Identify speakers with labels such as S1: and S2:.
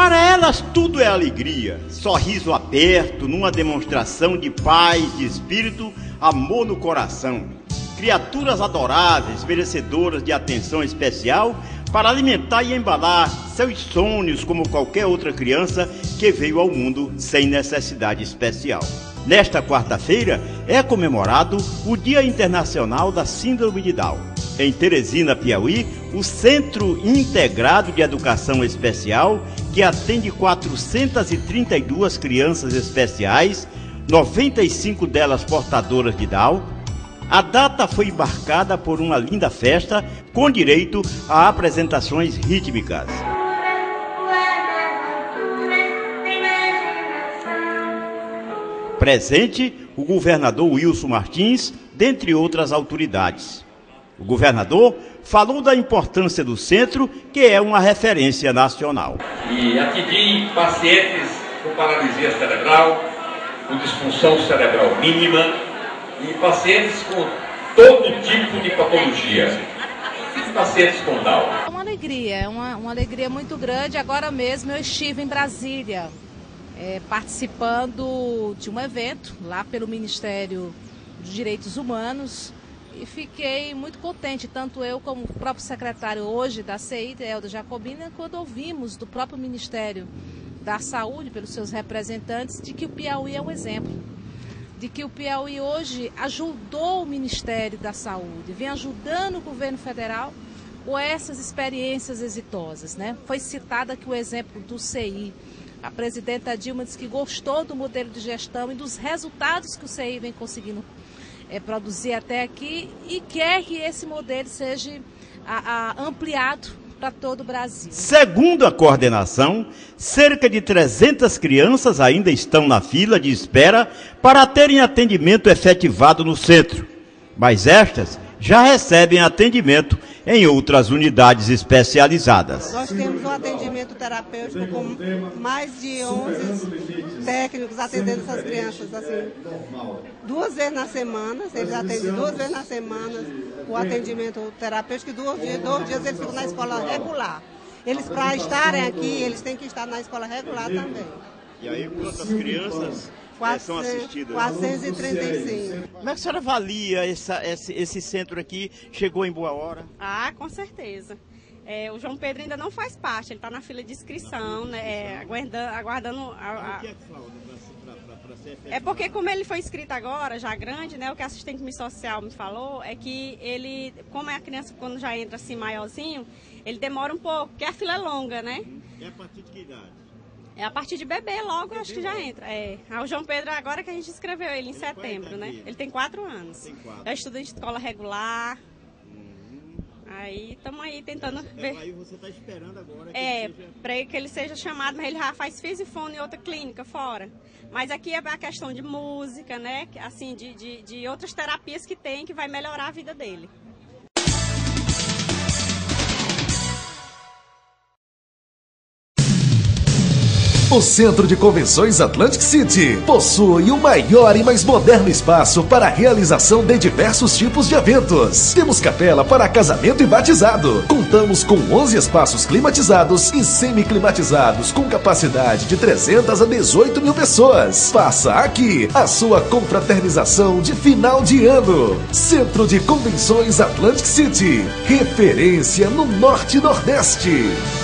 S1: Para elas tudo é alegria, sorriso aberto numa demonstração de paz, de espírito, amor no coração. Criaturas adoráveis, merecedoras de atenção especial para alimentar e embalar seus sonhos como qualquer outra criança que veio ao mundo sem necessidade especial. Nesta quarta-feira é comemorado o Dia Internacional da Síndrome de Down. Em Teresina, Piauí, o Centro Integrado de Educação Especial, que atende 432 crianças especiais, 95 delas portadoras de Down. A data foi marcada por uma linda festa com direito a apresentações rítmicas. Presente, o governador Wilson Martins, dentre outras autoridades. O governador falou da importância do centro, que é uma referência nacional.
S2: E atingir pacientes com paralisia cerebral, com disfunção cerebral mínima e pacientes com todo tipo de patologia. E pacientes com Down.
S3: É uma alegria, uma alegria muito grande. Agora mesmo eu estive em Brasília, participando de um evento lá pelo Ministério dos Direitos Humanos. E fiquei muito contente, tanto eu como o próprio secretário hoje da CI, Helder Jacobina, quando ouvimos do próprio Ministério da Saúde, pelos seus representantes, de que o Piauí é um exemplo. De que o Piauí hoje ajudou o Ministério da Saúde, vem ajudando o governo federal com essas experiências exitosas, né? Foi citado aqui o exemplo do CI. A presidenta Dilma disse que gostou do modelo de gestão e dos resultados que o CI vem conseguindo produzir até aqui e quer que esse modelo seja ampliado para todo o Brasil.
S1: Segundo a coordenação, cerca de 300 crianças ainda estão na fila de espera para terem atendimento efetivado no centro, mas estas já recebem atendimento em outras unidades especializadas.
S4: Nós temos um atendimento terapêutico com mais de 11 técnicos atendendo essas crianças, assim, 2 vezes na semana, eles atendem 2 vezes na semana o atendimento terapêutico e 2 dias eles ficam na escola regular. Eles, para estarem aqui, eles têm que estar na escola regular também.
S1: E aí, quantas crianças são assistidas?
S4: 435.
S1: Como é que a senhora avalia esse centro aqui? Chegou em boa hora?
S5: Ah, com certeza. O João Pedro ainda não faz parte, ele está na fila de inscrição, né, aguardando
S1: O que é que falta para ser efetivo?
S5: É porque como ele foi inscrito agora, já grande, né, o que a assistente social me falou é que ele, como é a criança quando já entra assim maiorzinho, ele demora um pouco, porque a fila é longa, né?
S1: É a partir de que idade?
S5: É a partir de bebê logo, acho que já entra. O João Pedro, agora que a gente inscreveu ele em setembro, né? Ele tem 4 anos.
S1: Tem 4.
S5: É estudante de escola regular. Aí estamos aí tentando ver.
S1: Aí você está esperando agora
S5: para que ele seja chamado, mas ele já faz fisifono em outra clínica fora. Mas aqui é a questão de música, né? Assim, de outras terapias que tem, que vai melhorar a vida dele.
S6: O Centro de Convenções Atlantic City possui o maior e mais moderno espaço para a realização de diversos tipos de eventos. Temos capela para casamento e batizado. Contamos com 11 espaços climatizados e semi-climatizados com capacidade de 300 a 18 mil pessoas. Faça aqui a sua confraternização de final de ano. Centro de Convenções Atlantic City, referência no Norte e Nordeste.